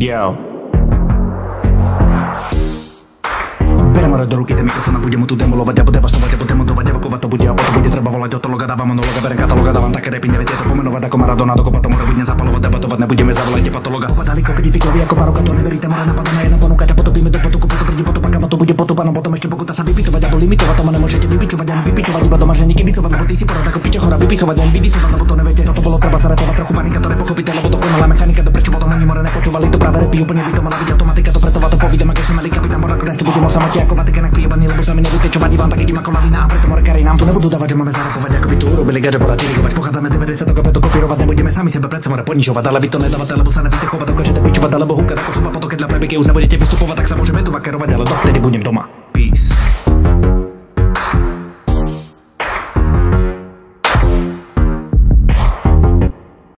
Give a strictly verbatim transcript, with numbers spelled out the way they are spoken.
Yo. Berem hore do ruky ten mikrofon a budem mu tu demolovať a bude devastovať a budem montovať, evakovať to bude a potom bude treba volať, otologa dávam monologa, berem kataloga, dávam také repy, neviete to pomenovať ako Maradona, dokopa tomu robiť, nezapalovať, debatovať, nebudeme zavolajte patologa. Opadali koketi fikovi ako baroka, to neveríte, more napadá na jedna ponúkať a potopíme do potoku, potom príde potopak a to bude potopanom, potom ešte pokuta sa vypitovať alebo limitovať, to ma nemôžete vypičovať ani vypičovať, iba doma že nikybicovať, lebo ty si porad ako pičochora, vypichovať ani vydisovať, lebo to neviete, toto bolo treba zarepovať, trochu panika, to nepochopíte, lebo to konala mechanika, do prečo potom oni more nepočúvali, to práve repy, úplne by to mala byť automatika, to preto to povídam, ako som mali kapitán Borak, dnes tu budem o samote ako Vatikán, prijebaný, lebo sa mi nebudete čo vadí vám, tak idem ako lavina a preto morekári nám tu nebudú dávať, že máme zarepovať, ako by tu urobili gadže porad dirigovať, pochádzame deväťdesiat a preto kopírovať, nebudeme sami sebe pred more ponižovať, ale vy to nedávate, lebo sa nevíte chovať, dokážete pičovať, alebo húkať ako sopa, potom keď na plebiky už nebudete vystupovať, tak sa môžeme tu vakerovať, ale dovtedy budem doma.